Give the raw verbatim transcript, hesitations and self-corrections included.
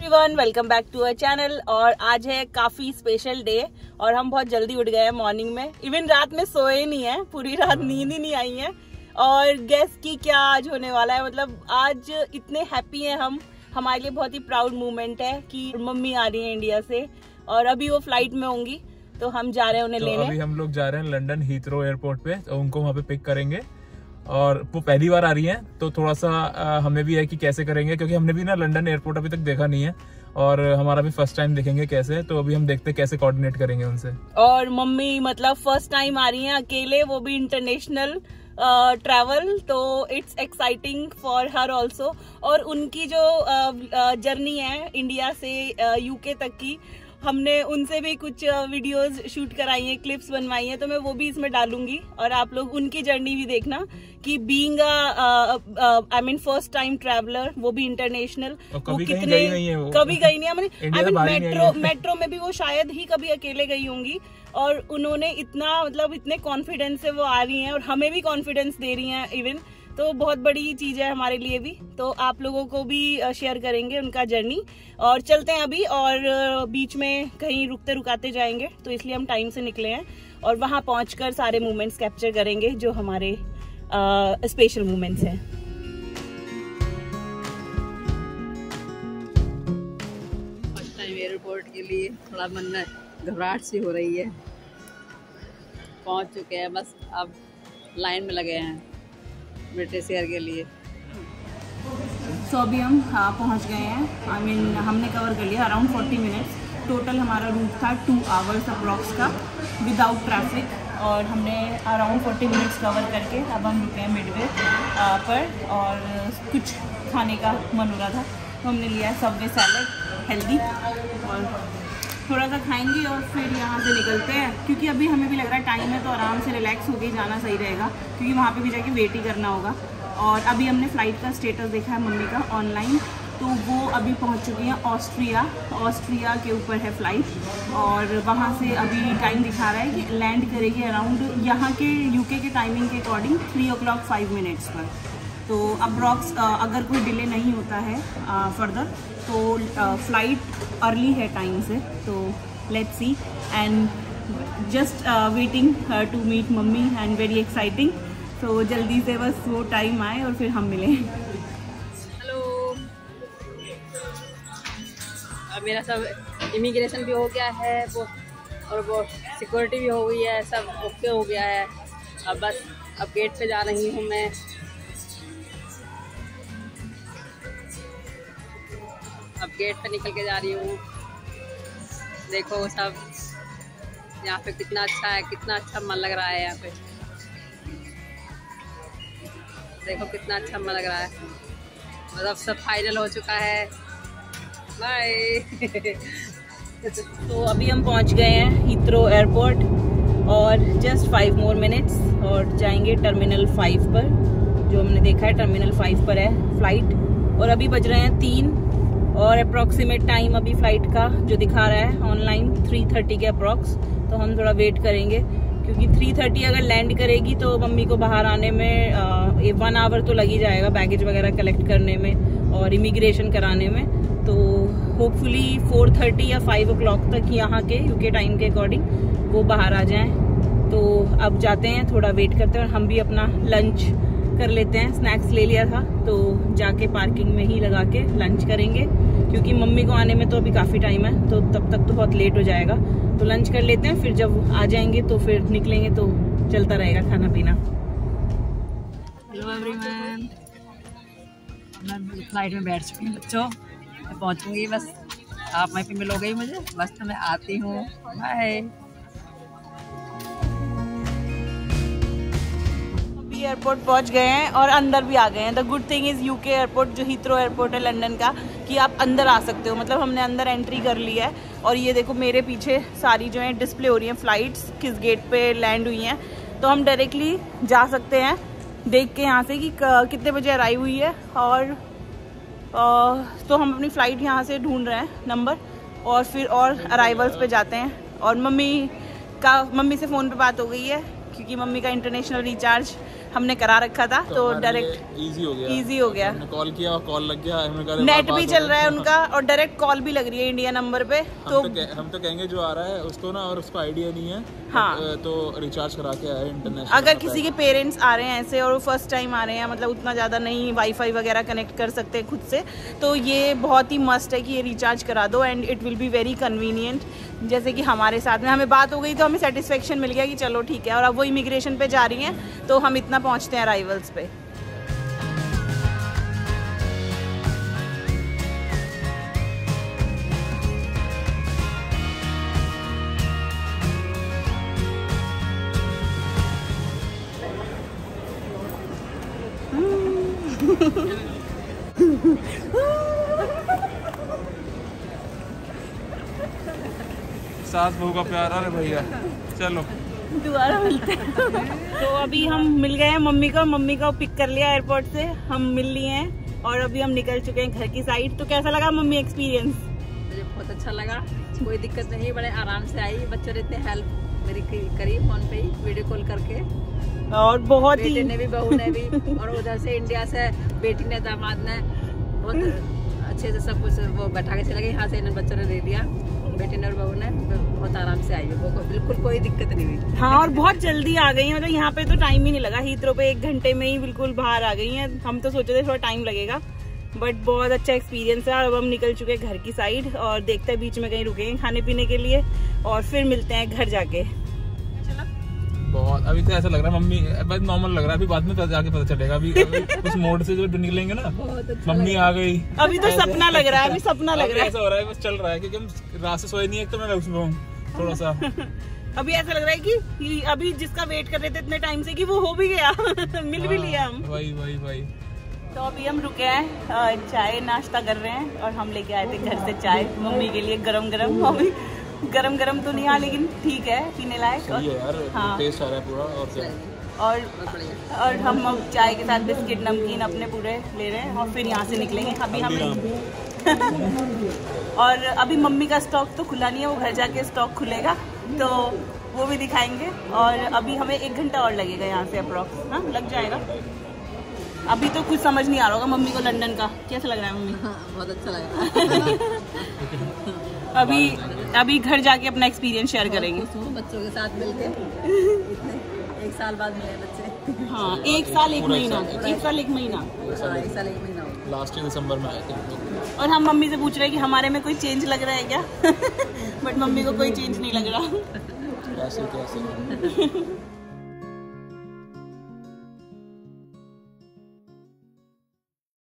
Everyone, welcome back to our channel. और आज है काफी स्पेशल डे और हम बहुत जल्दी उठ गए हैं मॉर्निंग में। इवन रात में सोए नहीं है, पूरी रात नींद ही नहीं आई है। और गेस की क्या आज होने वाला है, मतलब आज इतने हैप्पी हैं हम। हमारे लिए बहुत ही प्राउड मोमेंट है कि मम्मी आ रही है इंडिया से और अभी वो फ्लाइट में होंगी, तो हम जा रहे हैं उन्हें तो लेने। अभी हम लोग जा रहे हैं लंदन हीथ्रो एयरपोर्ट पे, तो उनको वहाँ पे पिक करेंगे। और वो पहली बार आ रही हैं, तो थोड़ा सा आ, हमें भी है कि कैसे करेंगे, क्योंकि हमने भी ना लंदन एयरपोर्ट अभी तक देखा नहीं है और हमारा भी फर्स्ट टाइम देखेंगे कैसे। तो अभी हम देखते हैं कैसे कोऑर्डिनेट करेंगे उनसे। और मम्मी मतलब फर्स्ट टाइम आ रही हैं अकेले, वो भी इंटरनेशनल ट्रैवल, तो it's exciting for her also. और उनकी जो जर्नी है इंडिया से यूके तक की, हमने उनसे भी कुछ वीडियोस शूट कराई हैं, क्लिप्स बनवाई हैं, तो मैं वो भी इसमें डालूंगी और आप लोग उनकी जर्नी भी देखना कि being I mean first time traveller, वो भी इंटरनेशनल, वो कितने गई नहीं है वो। कभी गई नहीं है। आई मीन मेट्रो मेट्रो में भी वो शायद ही कभी अकेले गई होंगी और उन्होंने इतना मतलब इतने कॉन्फिडेंस से वो आ रही हैं और हमें भी कॉन्फिडेंस दे रही हैं इवन, तो बहुत बड़ी चीज है हमारे लिए भी। तो आप लोगों को भी शेयर करेंगे उनका जर्नी। और चलते हैं अभी, और बीच में कहीं रुकते रुकाते जाएंगे, तो इसलिए हम टाइम से निकले हैं और वहां पहुंचकर सारे मोमेंट्स कैप्चर करेंगे जो हमारे स्पेशल मोमेंट्स हैं। फर्स्ट टाइम एयरपोर्ट के लिए थोड़ा मन में घबराहट सी हो रही है। पहुंच चुके हैं, बस अब लाइन में लगे हैं ब्रिटिश एयर के लिए। तो so, अभी हम हाँ पहुँच गए हैं। आई I मीन mean, हमने कवर कर लिया अराउंड फोर्टी मिनट्स। टोटल हमारा रूट था टू आवर्स अप्रॉक्स का विदाउट ट्रैफिक, और हमने अराउंड फोर्टी मिनट्स कवर करके अब हम रुके हैं मिडवे पर। और कुछ खाने का मन हो रहा था, तो हमने लिया सबवे सैलड हेल्दी, और थोड़ा सा खाएंगे और फिर यहाँ से निकलते हैं, क्योंकि अभी हमें भी लग रहा है टाइम है, तो आराम से रिलैक्स होके जाना सही रहेगा, क्योंकि वहाँ पे भी जाके वेट ही करना होगा। और अभी हमने फ़्लाइट का स्टेटस देखा है मम्मी का ऑनलाइन, तो वो अभी पहुँच चुकी हैं ऑस्ट्रिया। ऑस्ट्रिया के ऊपर है फ़्लाइट और वहाँ से अभी टाइम दिखा रहा है कि लैंड करेगी अराउंड यहाँ के यूके के टाइमिंग के according three o'clock five minutes पर। तो अप्रॉक्स अगर कोई डिले नहीं होता है फर्दर, तो फ़्लाइट अर्ली है टाइम से। तो let's see, and just waiting to meet mummy and very exciting. तो जल्दी से बस वो टाइम आए और फिर हम मिलें। हेलो, अब मेरा सब इमिग्रेशन भी हो गया है वो, और वो सिक्योरिटी भी हो गई है, सब ओके हो गया है। अब बस अब गेट पे जा रही हूँ मैं। अब गेट पे निकल के जा रही हूँ। देखो सब यहाँ पे कितना अच्छा है, कितना अच्छा मन लग रहा है यहाँ पे। देखो कितना अच्छा मन लग रहा है। मतलब सब फाइनल हो चुका है। बाय। तो अभी हम पहुँच गए हैं हीथ्रो एयरपोर्ट और जस्ट फाइव मोर मिनट्स और जाएंगे टर्मिनल फाइव पर। जो हमने देखा है टर्मिनल फाइव पर है फ्लाइट, और अभी बज रहे हैं तीन और अप्रॉक्सीमेट टाइम अभी फ़्लाइट का जो दिखा रहा है ऑनलाइन थ्री थर्टी के अप्रॉक्स। तो हम थोड़ा वेट करेंगे, क्योंकि थ्री थर्टी अगर लैंड करेगी तो मम्मी को बाहर आने में आ, वन आवर तो लग ही जाएगा, बैगेज वगैरह कलेक्ट करने में और इमिग्रेशन कराने में। तो होपफुली फोर थर्टी या फाइव ओ क्लॉक तक यहाँ के यूके टाइम के अकॉर्डिंग वो बाहर आ जाएं। तो अब जाते हैं, थोड़ा वेट करते हैं और हम भी अपना लंच कर लेते हैं। स्नैक्स ले लिया था, तो जाके पार्किंग में ही लगा के लंच करेंगे, क्योंकि मम्मी को आने में तो अभी काफ़ी टाइम है, तो तब तक तो बहुत लेट हो जाएगा। तो लंच कर लेते हैं, फिर जब आ जाएंगे तो फिर निकलेंगे, तो चलता रहेगा खाना पीना। हेलो एवरीवन, मैं फ्लाइट में बैठ चुकी हूँ बच्चों, मैं पहुँचूँगी बस। आप वहीं पे मिलोगे ही मुझे, बस तो मैं आती हूँ। बाय। एयरपोर्ट पहुंच गए हैं और अंदर भी आ गए हैं। The good thing is UK airport जो हीथ्रो एयरपोर्ट है लंदन का, कि आप अंदर आ सकते हो। मतलब हमने अंदर एंट्री कर ली है और ये देखो मेरे पीछे सारी जो है डिस्प्ले हो रही हैं फ़्लाइट्स किस गेट पे लैंड हुई हैं। तो हम डायरेक्टली जा सकते हैं देख के यहाँ से कि कितने बजे अराइव हुई है। और आ, तो हम अपनी फ़्लाइट यहाँ से ढूंढ रहे हैं नंबर, और फिर और अराइवल्स पे जाते हैं। और मम्मी का मम्मी से फ़ोन पे बात हो गई है, क्योंकि मम्मी का इंटरनेशनल रिचार्ज हमने करा रखा था, तो, तो डायरेक्ट इजी हो गया इजी हो गया। हमने कॉल किया और कॉल लग गया, नेट भी चल रहा है उनका और डायरेक्ट कॉल भी लग रही है इंडिया नंबर पे। तो हम तो, हम तो कहेंगे जो आ रहा है उसको ना, और उसको आइडिया नहीं है हाँ, तो रिचार्ज करा के आए इंटरनेशनल। अगर किसी के पेरेंट्स आ रहे हैं ऐसे और फर्स्ट टाइम आ रहे हैं, मतलब उतना ज़्यादा नहीं वाईफाई वगैरह कनेक्ट कर सकते खुद से, तो ये बहुत ही मस्ट है कि ये रिचार्ज करा दो and it will be very convenient. जैसे कि हमारे साथ में हमें बात हो गई तो हमें सेटिस्फेक्शन मिल गया कि चलो ठीक है, और अब वो इमिग्रेशन पे जा रही हैं तो हम इतना पहुँचते हैं अराइवल्स पे। सास बहू का प्यार। अरे भैया चलो दोबारा मिलते हैं। तो अभी हम मिल गए हैं मम्मी को, मम्मी को पिक कर लिया एयरपोर्ट से, हम मिल लिए हैं और अभी हम निकल चुके हैं घर की साइड। तो कैसा लगा मम्मी एक्सपीरियंस? मुझे बहुत अच्छा लगा, कोई दिक्कत नहीं, बड़े आराम से आई। बच्चों ने इतने हेल्प मेरी करी फोन पे ही वीडियो कॉल करके, और बहुत ही बेटे ने भी बहू ने भी, और उधर से इंडिया से बेटी ने दामाद ने बहुत अच्छे से सब कुछ वो बैठा के चले गए। यहाँ से इन बच्चों ने दे दिया, बेटी ने और बहू ने बहुत आराम से आई है, वो बिल्कुल कोई दिक्कत नहीं हुई। हाँ, और बहुत जल्दी आ गई, मतलब यहाँ पे तो टाइम ही नहीं लगा, हीथ्रो पे एक घंटे में ही बिल्कुल बाहर आ गई हैं। हम तो सोचे थे थोड़ा टाइम लगेगा, बट बहुत अच्छा एक्सपीरियंस है। अब हम निकल चुके हैं घर की साइड और देखते हैं बीच में कहीं रुकेंगे खाने पीने के लिए और फिर मिलते हैं घर जाके। बहुत अभी तो ऐसा लग रहा है मम्मी, बस नॉर्मल लग रहा है, अभी बाद में तो जाके पता चलेगा। अभी, अभी उस मोड से जो निकलेंगे ना, अच्छा मम्मी आ गई। अभी तो सपना लग रहा है, अभी सपना लग रहा है, ऐसा हो रहा है, बस चल रहा है क्योंकि हम रात से सोए नहीं है, तो मैं उसमें हूँ थोड़ा सा। अभी ऐसा लग रहा है कि अभी जिसका वेट कर रहे थे इतने टाइम से कि वो हो भी गया मिल भी लिया हम। वही वही वही। तो अभी हम रुके हैं, चाय नाश्ता कर रहे हैं और हम लेके आए थे घर से चाय मम्मी के लिए गरम गरम। मम्मी गरम गरम तो नहीं, हाँ लेकिन ठीक है पीने लायक। और यार हाँ, टेस्ट आ रहा है पूरा। और क्या और और हम अब चाय के साथ बिस्किट नमकीन अपने पूरे ले रहे हैं और फिर यहाँ से निकलेंगे। अभी हमें और अभी मम्मी का स्टॉक तो खुला नहीं है, वो घर जाके स्टॉक खुलेगा तो वो भी दिखाएंगे। और अभी हमें एक घंटा और लगेगा यहाँ से अप्रॉक्स, हाँ लग जाएगा। अभी तो कुछ समझ नहीं आ रहा होगा मम्मी को लंदन का, कैसा लग रहा है मम्मी? हाँ, बहुत अच्छा लग रहा है। अभी अभी घर जाके अपना एक्सपीरियंस शेयर करेंगे बच्चों के साथ मिलके। एक साल बाद मिले बच्चे। हाँ, एक साल एक महीना एक साल एक महीना एक साल एक महीना लास्ट दिसंबर में आए थे। और हम मम्मी से पूछ रहे हैं कि हमारे में कोई चेंज लग रहा है क्या? बट मम्मी को कोई चेंज नहीं लग रहा। कैसे कैसे